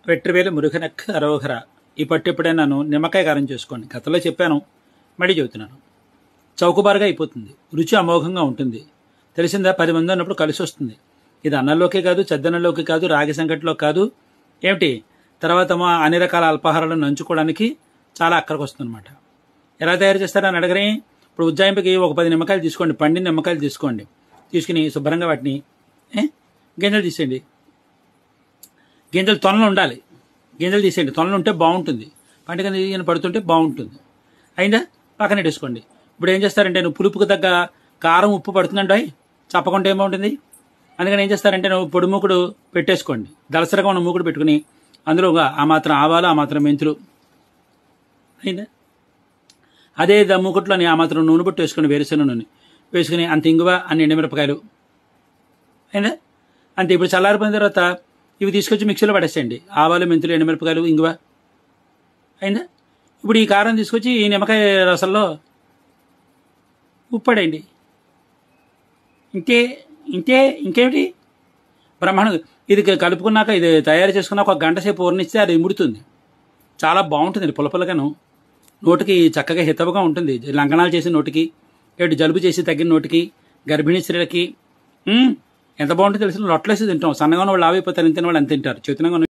వెట్రివేలు మురుగనక్ అరోహర. ఈ పట్టు ఎప్పుడైనాను నిమ్మకాయ కారం చేసుకోండి. గతంలో చెప్పాను, మళ్ళీ చెబుతున్నాను. చౌకబారుగా అయిపోతుంది, రుచి అమోఘంగా ఉంటుంది. తెలిసిందా? 10 మంది ఉన్నప్పుడు కలిసి వస్తుంది. ఇది అన్నంలోకే కాదు, చద్దన్నంలోకి కాదు, రాగి సంకటిలో కాదు, ఏమిటి తర్వాత అన్ని రకాల అల్పాహారాలను నంచుకోవడానికి చాలా అక్కడికి వస్తుందన్నమాట. ఎలా తయారు చేస్తారని అడగరే. ఇప్పుడు ఉజ్జాయింపుకి ఒక 10 నిమ్మకాయలు తీసుకోండి, పండిన నిమ్మకాయలు తీసుకోండి. తీసుకుని శుభ్రంగా వాటిని గింజలు తీసేయండి. గింజలు తొనలు ఉండాలి, గింజలు తీసేయండి. తొనలు ఉంటే బాగుంటుంది, పండుగ పడుతుంటే బాగుంటుంది. అయిందా? పక్కన పెట్టేసుకోండి. ఇప్పుడు ఏం చేస్తారంటే, నువ్వు పులుపుకు తగ్గ కారం ఉప్పు పడుతుందండి, చెప్పకుండా ఏమవుతుంది. అందుకని ఏం చేస్తారంటే, నువ్వు పొడి మూకుడు పెట్టేసుకోండి. దళసరగా ఉన్న మూకుడు పెట్టుకుని అందులో ఆ మాత్రం ఆవాలు, ఆ మాత్రం మెంతులు, అయిందా? అదే మూకుట్లోని ఆ మాత్రం నూనె బొట్టు వేసుకుని, వేరుశెనగ నూనె వేసుకుని, అంత ఇంగువ, అన్ని ఎండుమిరపకాయలు, అయిందా? అంతే. ఇప్పుడు చల్లారిపోయిన తర్వాత ఇవి తీసుకొచ్చి మిక్సీలో పడేసేయండి. ఆవాలు, మెంతులు, ఎండుమిరపకాయలు, ఇంగువ, అయిందా? ఇప్పుడు ఈ కారం తీసుకొచ్చి ఈ నిమ్మకాయ రసంలో ఉప్పడేయండి. ఇంకేమిటి బ్రహ్మాండంగా. ఇది కలుపుకున్నాక, ఇది తయారు చేసుకున్నాక 1 గంట సేపు ఊరనిస్తే అది ఇముడుతుంది. చాలా బాగుంటుంది, పులపలగాను, నోటికి చక్కగా హితవుగా ఉంటుంది. లంకనాలు చేసి నోటికి, జలుబు చేసి తగ్గిన నోటికి, గర్భిణీ స్త్రీలకి ఎంత బాగుంటుందో తెలిసిన. లొట్టలేసి తింటాం. సన్నగా ఉన్న వాళ్ళు ఆవిపోతారు, తిన్న వాళ్ళు అంత తింటారు. చేతునంగా